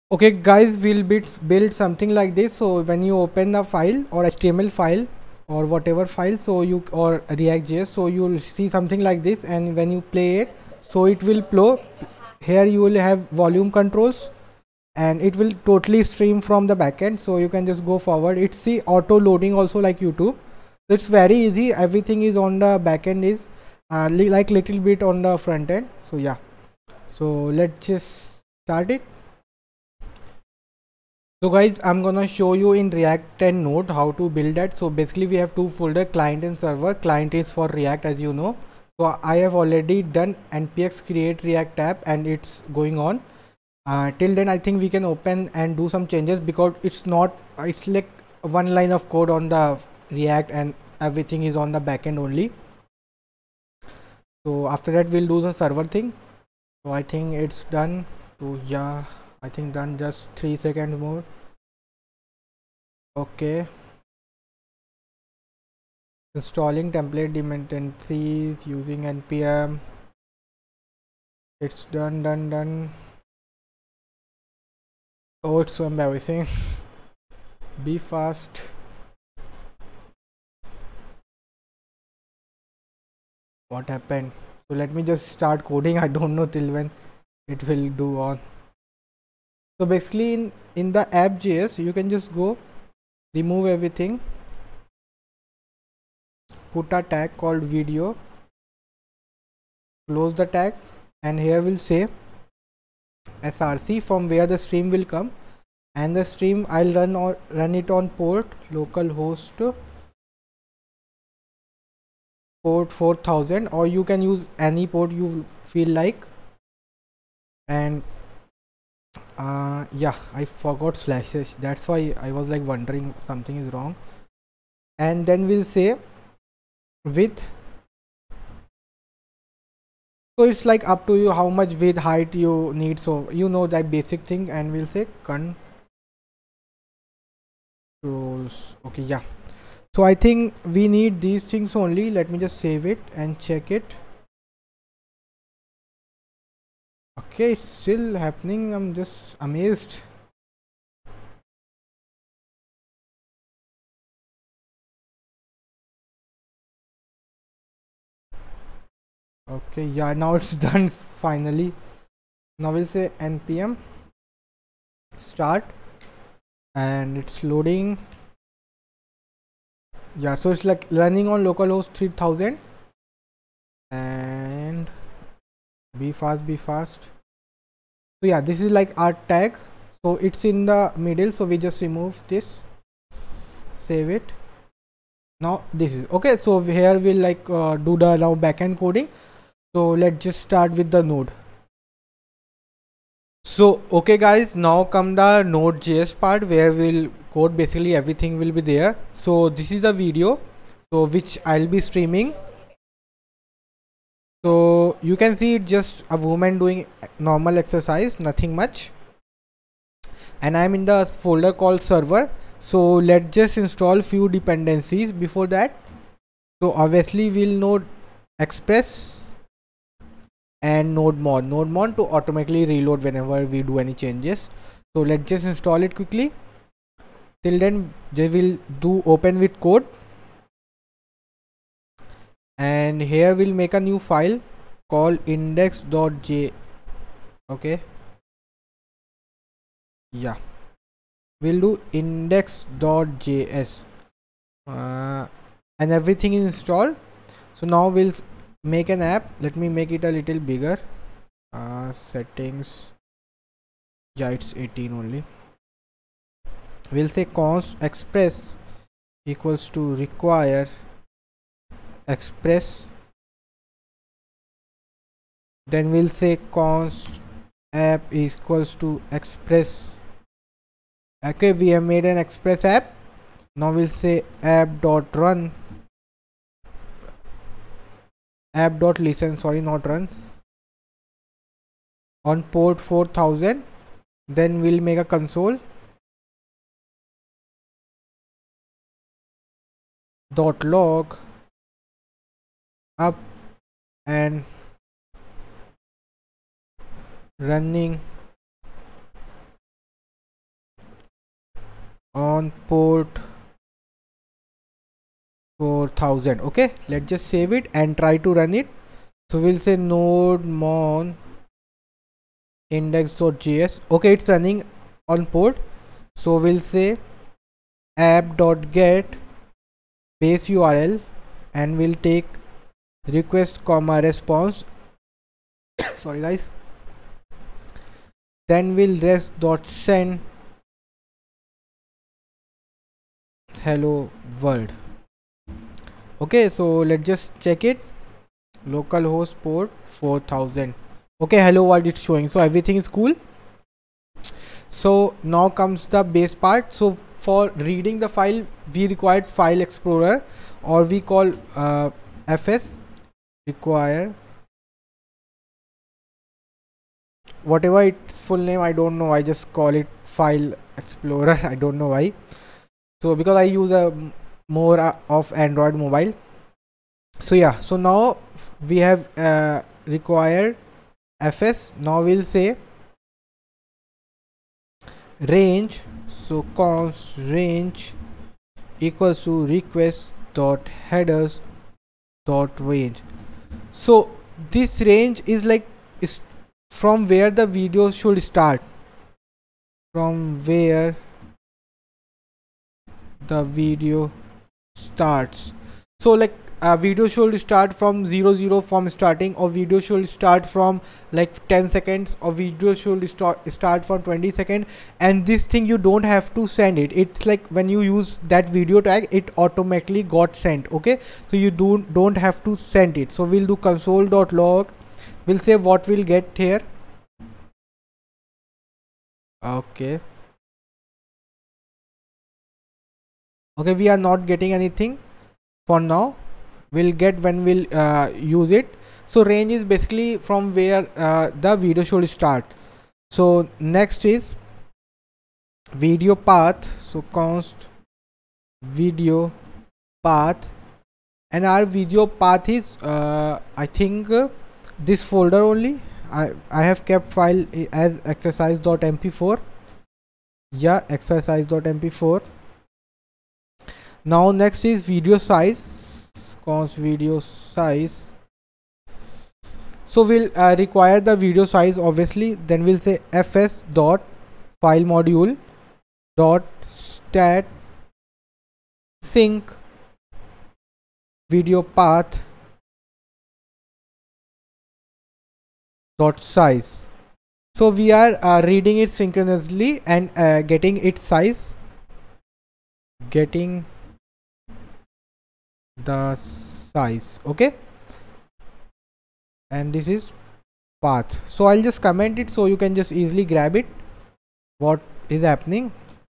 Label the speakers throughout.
Speaker 1: Okay guys, we'll build something like this. So when you open the file or HTML file or whatever file, so you or React.js, so you'll see something like this, and when you play it, so it will flow. Here you will have volume controls, and it will totally stream from the backend, so you can just go forward. It's the auto loading also like YouTube. It's very easy. Everything is on the backend is like little bit on the front end. So yeah, so let's just start it. So guys, I'm gonna show you in React 10 Node how to build that. So basically we have two folder, client and server. Client is for React, as you know. So I have already done npx create React app and it's going on. Till then I think we can open and do some changes, because it's not, it's like one line of code on the React and everything is on the backend only. So after that we'll do the server thing. So I think it's done. So yeah, I think done. Just 3 seconds more. Okay, installing template dependencies using npm. It's done. Oh, it's so embarrassing. Be fast. What happened? So let me just start coding. I don't know till when it will do on. So basically in the app.js you can just go remove everything, put a tag called video, close the tag, and here we'll say src from where the stream will come, and the stream I'll run it on port localhost port 4000, or you can use any port you feel like. And yeah, I forgot slashes, that's why I was like wondering something is wrong. And then we'll say width, so it's like up to you how much width height you need, so you know that basic thing. And we'll say controls. Okay, yeah, so I think we need these things only. Let me just save it and check it. Okay, it's still happening. I'm just amazed. Okay, yeah, now it's done finally. Now we'll say npm start, and it's loading. Yeah, so it's like running on localhost 3000. And be fast. So yeah, this is like our tag, so it's in the middle, so we just remove this, save it. Now this is okay. So here we'll like do the now backend coding. So let's just start with the node. So okay guys, now come the node.js part where we'll code. Basically everything will be there. So this is the video, so which I'll be streaming. So you can see it just a woman doing normal exercise, nothing much. And I'm in the folder called server. So let's just install few dependencies before that. So obviously we'll node express and node mon to automatically reload whenever we do any changes. So let's just install it quickly. Till then they will do open with code, and here we'll make a new file called index.j. okay, yeah, we'll do index.js, and everything is installed. So now we'll make an app. Let me make it a little bigger. Settings, yeah, it's 18 only. We'll say const express equals to require express. Then we'll say const app equals to express. Okay, we have made an express app. Now we'll say app.run, app.listen, sorry, not run, on port 4000. Then we'll make a console dot log up and running on port 4000. Okay, let's just save it and try to run it. So we'll say node mon index.js. okay, it's running on port. So we'll say app.get base URL and we'll take request comma response sorry guys, then we'll rest.send hello world. Okay, so let's just check it. Localhost port 4000. okay, hello world it's showing, so everything is cool. So now comes the base part. So for reading the file we required file explorer, or we call fs require whatever its full name, I don't know, I just call it file explorer I don't know why. So because I use a more of Android mobile. So yeah, so now we have required fs. Now we'll say range, so const range equals to request dot headers dot range. So this range is like is from where the video should start, from where the video starts. So like a video should start from 00 from starting, or video should start from like 10 seconds, or video should start from 20 seconds. And this thing you don't have to send it, it's like when you use that video tag it automatically got sent. okay, so you don't have to send it. So we'll do console.log, we'll say what we'll get here. Okay, we are not getting anything for now, we'll get when we'll use it. So range is basically from where the video should start. So next is video path, so const video path, and our video path is I think this folder only. I have kept file as exercise.mp4. yeah, exercise.mp4. now next is video size, const video size. So we'll require the video size obviously. Then we'll say fs dot file module dot stat sync video path dot size. So we are reading it synchronously and getting its size, getting the size. okay, and this is path. So I'll just comment it so you can just easily grab it what is happening.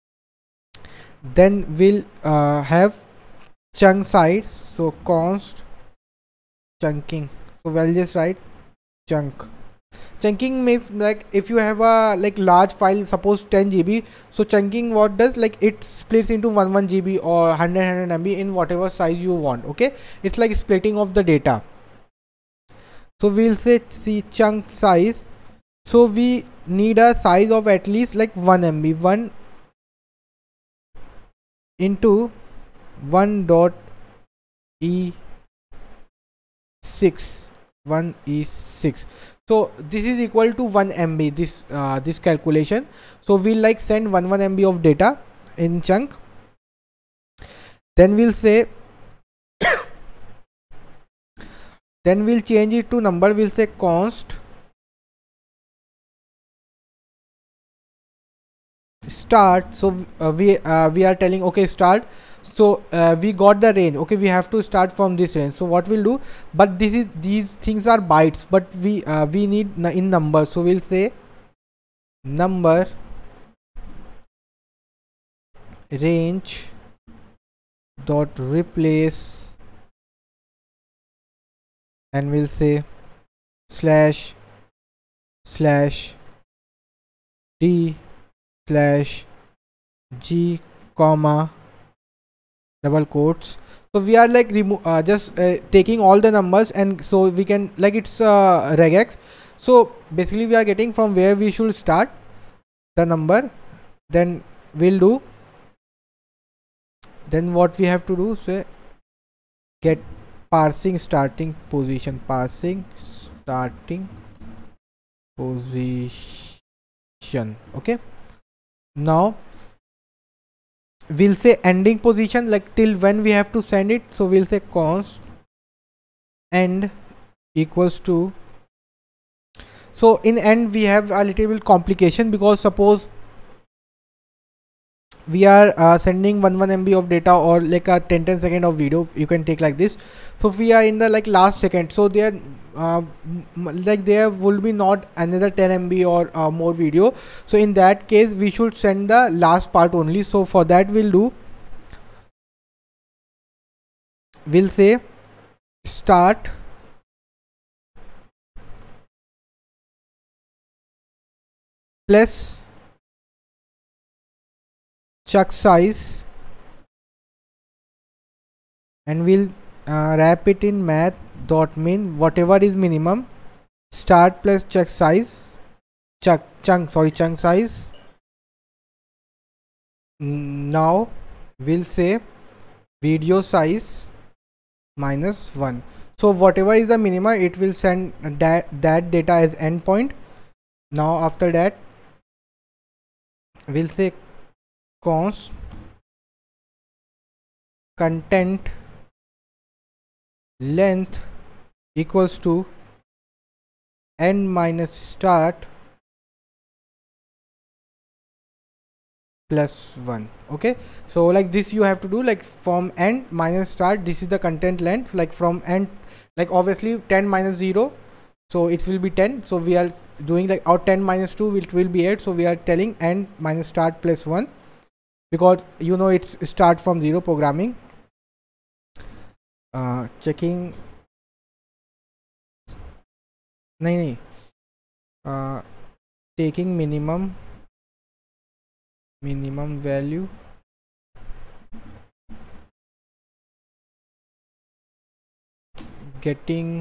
Speaker 1: Then we'll have chunk size, so const chunking. So we'll just write chunk. Chunking means like if you have a like large file, suppose 10 GB, so chunking what does, like it splits into 1 GB or 100 MB in whatever size you want. okay, it's like splitting of the data. So we'll say see chunk size. So we need a size of at least like 1 MB, 1 into 1.e6, 1e6. So this is equal to 1 MB, this calculation. So we'll like send 1 MB of data in chunk. Then we'll say then we'll change it to number. We'll say const start. So we are telling okay start. So we got the range. okay, we have to start from this range. So what we'll do, but these things are bytes, but we need in numbers. So we'll say number range dot replace, and we'll say slash d slash g comma double quotes. So we are like just taking all the numbers, and so we can like it's regex. So basically we are getting from where we should start the number. Then we'll do then what we have to do, say get parsing starting position, parsing starting position. Okay, now we'll say ending position, like till when we have to send it. So we'll say const end equals to, so in end we have a little bit complication, because suppose we are sending 1 MB of data, or like a 10 second of video, you can take like this. So we are in the like last second, so there like there will be not another 10 MB or more video. So in that case we should send the last part only. So for that we'll say start plus chunk size, and we'll wrap it in math dot min, whatever is minimum, start plus chunk size, chunk size. Now we'll say video size minus 1. So whatever is the minimum, it will send that data as endpoint. Now after that we'll say const content length equals to end minus start plus 1. Okay, so like this you have to do, like from end minus start, this is the content length, like from end, like obviously 10 minus 0, so it will be 10. So we are doing like out 10 minus 2, it will be 8. So we are telling end minus start plus 1, because you know it's start from 0 programming. Checking taking minimum value, getting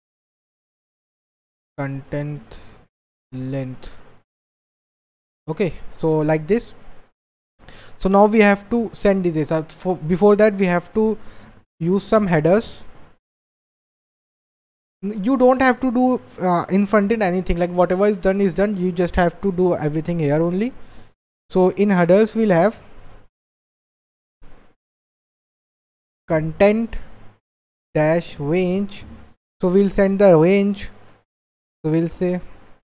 Speaker 1: content length. Okay, so like this. So now we have to send this out. Before that we have to use some headers. You don't have to do in front end anything, like whatever is done, you just have to do everything here only. So in headers we'll have content dash range, so we'll send the range. So we'll say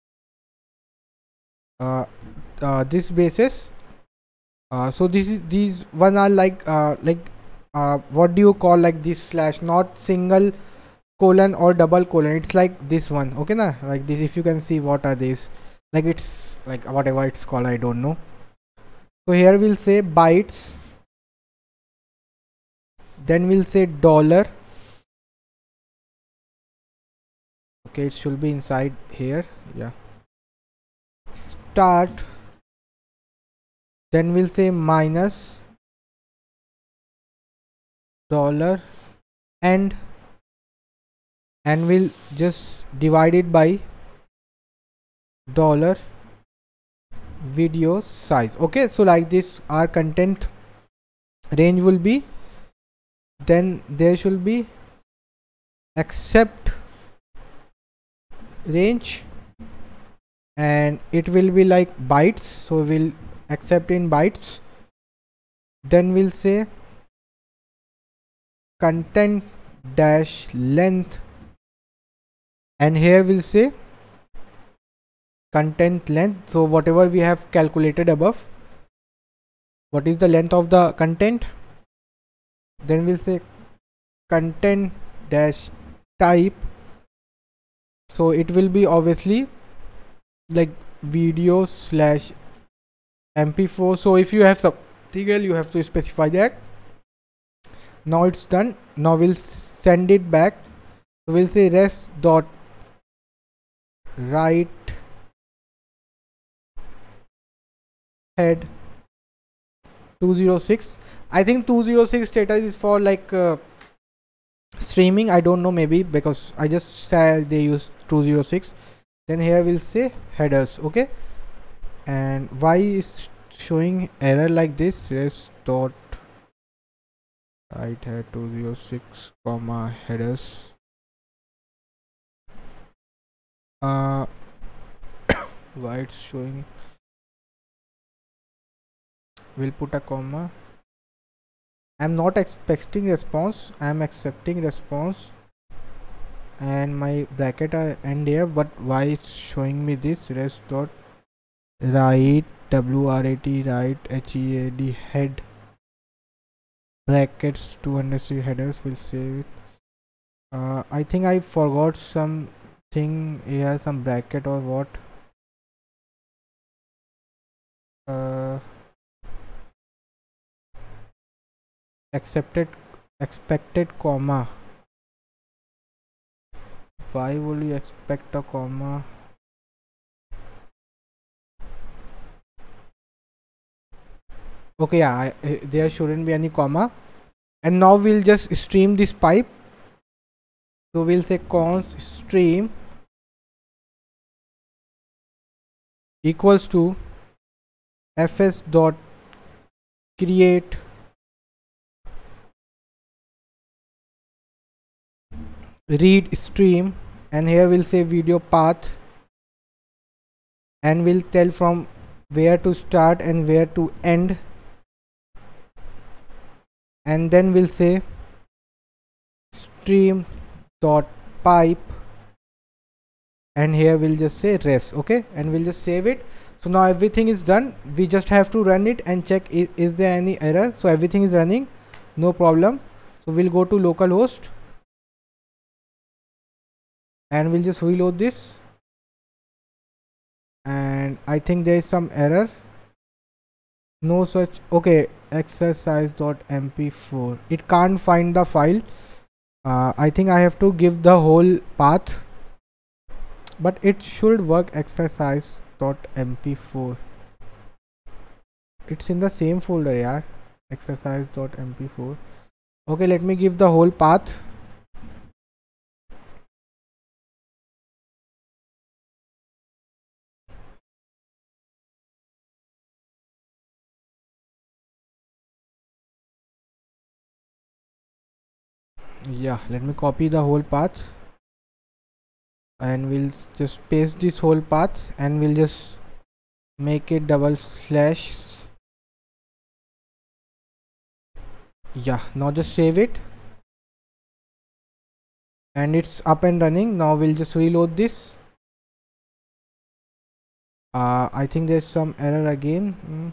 Speaker 1: this basis. So these one are like what do you call, like this slash, not single colon or double colon, it's like this one. Okay na, like this, if you can see what are these, like it's like whatever it's called, I don't know. So here we'll say bytes, then we'll say dollar. Okay, it should be inside here, yeah, start, then we'll say minus dollar end, and we'll just divide it by dollar video size. Okay, so like this our content range will be, then there should be accept range, and it will be like bytes, so we'll accept in bytes. Then we'll say content dash length, and here we'll say content length, so whatever we have calculated above, what is the length of the content. Then we'll say content dash type, so it will be obviously like video slash mp4. so if you have something else, you have to specify that. Now it's done. Now we'll send it back. So we'll say rest dot write head 206. I think 206 status is for like streaming, I don't know, maybe because I just said they use 206. Then here we'll say headers. Okay, and why is showing error like this? Rest dot right here 206 comma headers. Why it's showing? We'll put a comma. I'm not expecting response, I'm accepting response, and my bracket are end here. But why it's showing me this res dot write wrat write head head brackets 203 headers? Will save it. I think I forgot something here, some bracket or what. Expected comma. Why will you expect a comma? Okay, yeah, there shouldn't be any comma. And now we'll just stream this pipe. So we'll say const stream equals to fs dot create read stream, and here we'll say video path, and we'll tell from where to start and where to end, and then we'll say stream dot pipe, and here we'll just say res. Okay, and we'll just save it. So now everything is done. We just have to run it and check is there any error. So everything is running, no problem. So we'll go to localhost and we'll just reload this, and I think there is some error. No such. Okay, exercise.mp4, it can't find the file. I think I have to give the whole path, but it should work. Exercise.mp4, it's in the same folder, yeah. Exercise.mp4. okay, let me give the whole path. Yeah, let me copy the whole path, and we'll just paste this whole path, and we'll just make it double slash. Yeah, now just save it, and it's up and running. Now we'll just reload this. I think there's some error again.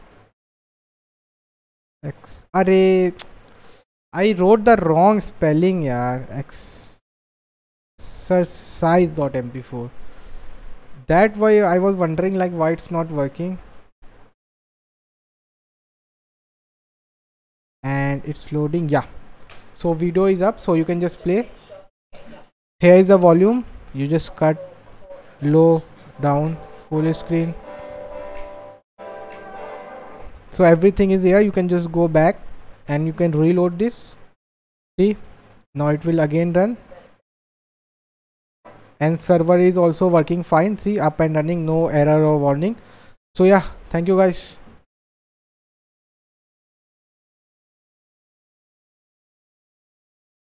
Speaker 1: Array, I wrote the wrong spelling, yeah. Exercise.mp4. That why I was wondering like why it's not working. And it's loading. Yeah, so video is up, so you can just play. Here is the volume. You just cut low, down, full screen. So everything is here. You can just go back and you can reload this. See, now it will again run, and server is also working fine. See, up and running, no error or warning. So yeah, thank you guys.